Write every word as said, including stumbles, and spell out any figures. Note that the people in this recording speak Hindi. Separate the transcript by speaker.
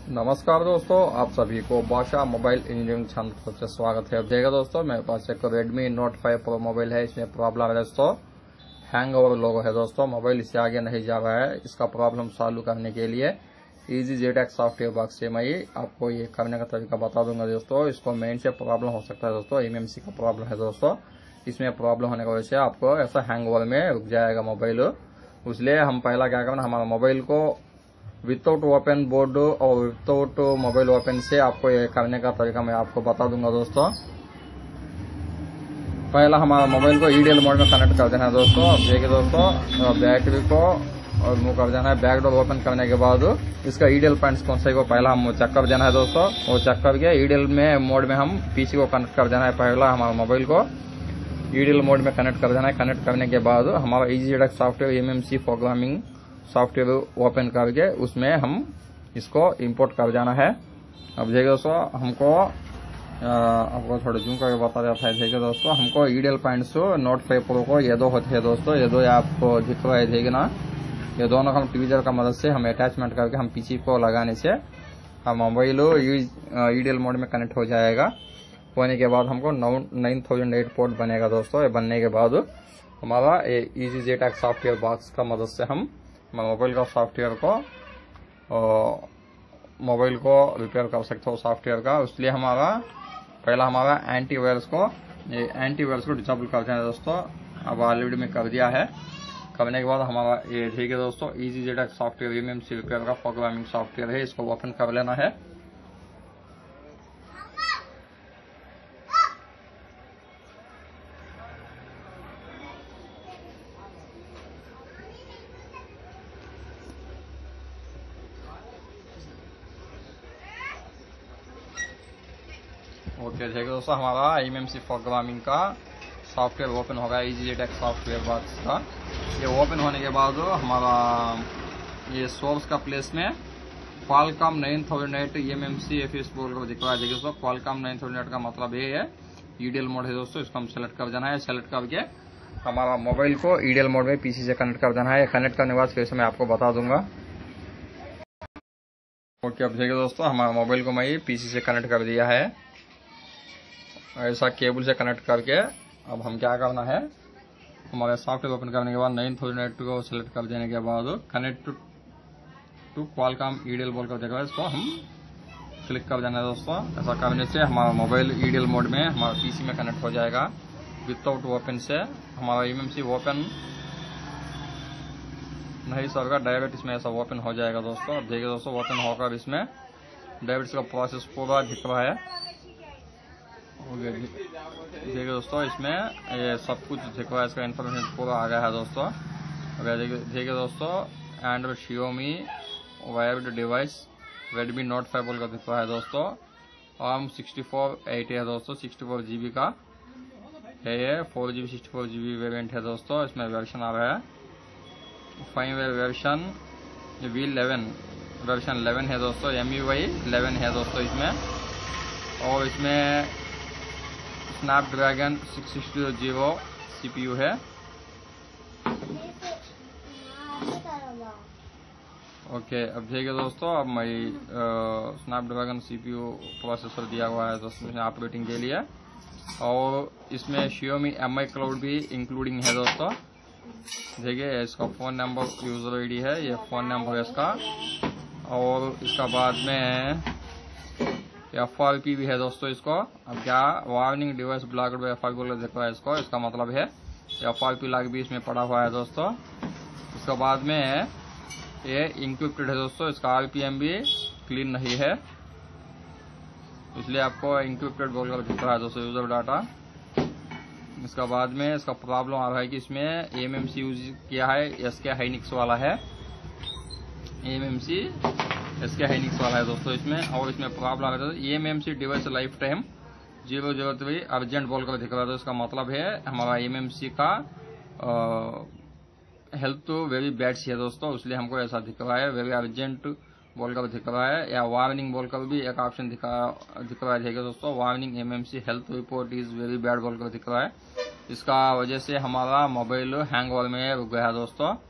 Speaker 1: नमस्कार दोस्तों, आप सभी को बादशाह मोबाइल इंजीनियरिंग चैनल की तरफ से स्वागत है। देखिए दोस्तों, मेरे पास एक Redmi note five pro mobile है। इसमें प्रॉब्लम है दोस्तों, हैंग ओवर लोगो है दोस्तों। मोबाइल इससे आगे नहीं जा रहा है। इसका प्रॉब्लम सॉल्व करने के लिए इजी जेटेक सॉफ्टवेयर बॉक्स से मैं आपको ये करने का तरीका बता दूंगा दोस्तों। इसको मेन से प्रॉब्लम हो सकता है दोस्तों, एमएमसी का प्रॉब्लम है दोस्तों। इसमें प्रॉब्लम होने की वजह से आपको ऐसा हैंग ओवर में रुक जाएगा मोबाइल। इसलिए हम पहला क्या करना, हमारा मोबाइल को विदाउट ओपन बोर्ड और विदाउट मोबाइल ओपन से आपको ये करने का तरीका मैं आपको बता दूंगा दोस्तों। पहला हमारा मोबाइल को ईडीएल मोड में कनेक्ट कर देना है दोस्तों। अब देखिए दोस्तों, बैटरी को और मूव कर देना है। बैक डोर ओपन करने के बाद इसका ईडीएल पॉइंट्स कौन सा को पहला हम चेक कर देना है दोस्तों। वो चेक करके ईडीएल में मोड में हम पीसी को कनेक्ट कर देना है। पहला हमारा मोबाइल को ईडीएल मोड में कनेक्ट कर देना है। कनेक्ट करने के बाद हमारा easy JTAG software eMMC programming software open करके उसमें हम इसको इंपोर्ट कर जाना है। अब देखिए दोस्तों, हमको आपको थोड़ा जूम करके बता देता है। देखिए दोस्तों, हमको EDL points note five pro को ये दो होते हैं दोस्तों। ये दो आपको दिख रहा है, देखिए ना, ये दोनों हम ट्वीजर का मदद से हम अटैचमेंट करके हम पीसी को लगाने से हम मोबाइल ईडीएल मोड में कनेक्ट हो जाएगा। होने के बाद हमको नाइन थाउजेंड एट पोर्ट बनेगा दोस्तों। ये बनने के बाद हमारा इजी जेटेक सॉफ्टवेयर बॉक्स का मदद से हम मोबाइल का सॉफ्टवेयर को मोबाइल को रिपेयर कर सकते हो सॉफ्टवेयर का। इसलिए हमारा पहला हमारा एंटीवायरस को ये एंटीवायरस को डिसेबल कर देना है दोस्तों। अब ऑलरेडी में कर दिया है। करने के बाद हमारा ये ठीक है दोस्तों, easy JTAG software eMMC repair का प्रोग्रामिंग सॉफ्टवेयर है। इसको ओपन कर लेना है। ओके देखिए दोस्तों, हमारा एमएमसी प्रोग्रामिंग का सॉफ्टवेयर ओपन होगा इजी जेटेक सॉफ्टवेयर बॉक्स का। ये ओपन होने के बाद हमारा ये सोर्स का प्लेस में Qualcomm nine thousand eight eMMC FS बोल कर दिख रहा है। देखिए दोस्तों, क्वालकॉम नाइन थाउजेंड एट का मतलब ये है ईडीएल मोड है दोस्तों। इसको हम सेलेक्ट कर देना है। सेलेक्ट करके हमारा मोबाइल को ईडीएल मोड में पीसी से कनेक्ट कर देना है। कनेक्ट करने के बाद फिर से मैं आपको बता दूंगा। ओके, अब देखिए दोस्तों, हमारा मोबाइल को मैं पीसी से कनेक्ट कर दिया है। ऐसा केबल से कनेक्ट करके अब हम क्या करना है, हमारे सॉफ्टवेयर ओपन करने के बाद नाइन थाउजेंड एट को सिलेक्ट कर देने के बाद कनेक्ट टू क्वालकॉम ईडीएल बोल कर देखा, इसको हम क्लिक कर देना है दोस्तों। ऐसा करने से हमारा मोबाइल ईडीएल मोड में हमारा पीसी में कनेक्ट हो जाएगा विदाउट ओपन से। हमारा एमएमसी ओपन नहीं सर का डायरेक्ट इसमें ऐसा ओपन हो जाएगा दोस्तों। देखिए दोस्तों, ओपन होकर इसमें डायरेक्ट का प्रोसेस पूरा दिख रहा है। देखिए दोस्तों, इसमें ये सब कुछ दिख रहा है, इसका इन्फॉर्मेशन पूरा आ गया है दोस्तों। देखिए दोस्तों, Android Xiaomi wired device Redmi note five बोल का दिख रहा है दोस्तों। आर्म सिक्सटी फोर एट है दोस्तों, सिक्सटी फोर जीबी का है ये। Four GB sixty four GB variant है दोस्तों। इसमें वर्जन आ रहा है five version V eleven version eleven है दोस्तों। एम यू वाई इलेवन है दोस्तों इसमें। और इसमें Snapdragon six sixty zero CPU है। ओके, अब देखिए दोस्तों, अब मैं स्नैपड्रैगन सीपीयू प्रोसेसर दिया हुआ है दोस्तों इसमें ऑपरेटिंग के लिए। और इसमें शियोमी एम आई क्लाउड भी इंक्लूडिंग है दोस्तों। देखिए, इसका फोन नंबर यूजर आईडी है, ये फोन नंबर है इसका। और इसका बाद में एफ आर पी भी है दोस्तों इसको। अब क्या warning device blocked by F R P बोल देख रहा है इसको। इसका मतलब है एफ आर पी लॉग भी इसमें पड़ा हुआ है दोस्तों। इसके बाद में ये इंक्रिप्टेड है दोस्तों। इसका आरपीएम भी क्लीन नहीं है, इसलिए आपको इंक्रिप्टेड बोलकर दिख रहा है दोस्तों यूजर डाटा। इसका बाद में इसका प्रॉब्लम आ रहा है कि इसमें एमएमसी यूज किया है, एसके हाइनिक्स वाला है। एमएमसी एसके हाइनिक्स वाला है दोस्तों इसमें। और इसमें प्रॉब्लम आ रहा है eMMC device life time zero zero three urgent बोलकर दिख रहा है। तो इसका मतलब है हमारा एमएमसी का हेल्थ तो वेरी बैड सी है दोस्तों, इसलिए हमको ऐसा दिख रहा है। वेरी अर्जेंट बोलकर दिख रहा है, या वार्निंग बोलकर भी एक ऑप्शन दिखा दिख रहा है दोस्तों। Warning eMMC health report is very bad बोलकर दिख रहा है। इसका वजह से हमारा मोबाइल हैंग ओवर में रुक गया है दोस्तों।